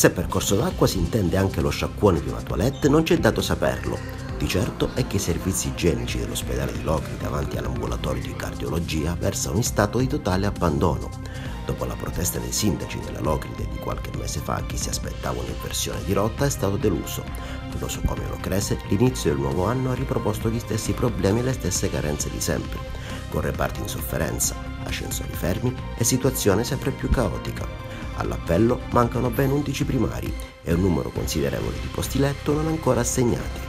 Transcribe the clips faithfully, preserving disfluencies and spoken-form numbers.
Se per corso d'acqua si intende anche lo sciacquone di una toilette, non c'è dato saperlo. Di certo è che i servizi igienici dell'ospedale di Locri davanti all'ambulatorio di cardiologia versano in stato di totale abbandono. Dopo la protesta dei sindaci della Locride di qualche mese fa, chi si aspettava un'inversione di rotta è stato deluso. Lo Socomio Locrese, l'inizio del nuovo anno ha riproposto gli stessi problemi e le stesse carenze di sempre, con reparti in sofferenza, ascensori fermi e situazione sempre più caotica. All'appello mancano ben undici primari e un numero considerevole di posti letto non ancora assegnati.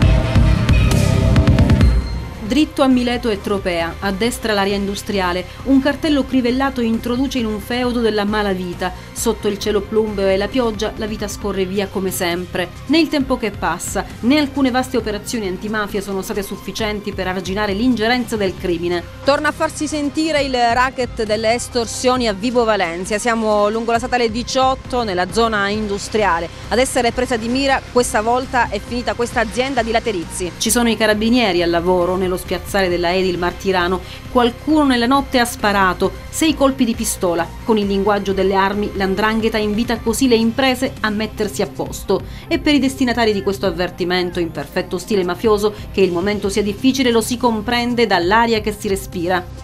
Dritto a Mileto e Tropea, a destra l'area industriale, un cartello crivellato introduce in un feudo della malavita. Sotto il cielo plumbeo e la pioggia la vita scorre via come sempre. Né il tempo che passa, né alcune vaste operazioni antimafia sono state sufficienti per arginare l'ingerenza del crimine. Torna a farsi sentire il racket delle estorsioni a Vibo Valentia. Siamo lungo la statale diciotto nella zona industriale. Ad essere presa di mira questa volta è finita questa azienda di laterizi. Ci sono i carabinieri al lavoro nello spiazzale della Edil Martirano. Qualcuno nella notte ha sparato sei colpi di pistola. Con il linguaggio delle armi l'Andrangheta invita così le imprese a mettersi a posto. E per i destinatari di questo avvertimento in perfetto stile mafioso che il momento sia difficile lo si comprende dall'aria che si respira.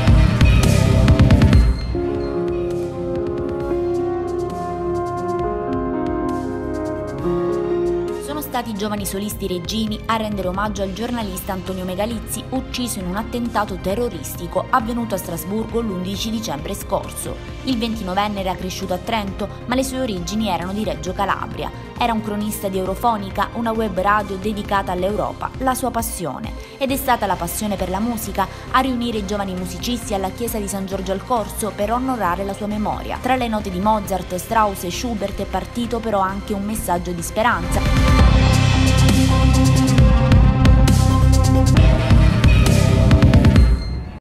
Stati i giovani solisti reggini a rendere omaggio al giornalista Antonio Megalizzi, ucciso in un attentato terroristico avvenuto a Strasburgo l'undici dicembre scorso. Il ventinovenne era cresciuto a Trento, ma le sue origini erano di Reggio Calabria. Era un cronista di Eurofonica, una web radio dedicata all'Europa, la sua passione. Ed è stata la passione per la musica a riunire i giovani musicisti alla chiesa di San Giorgio al Corso per onorare la sua memoria. Tra le note di Mozart, Strauss e Schubert è partito però anche un messaggio di speranza.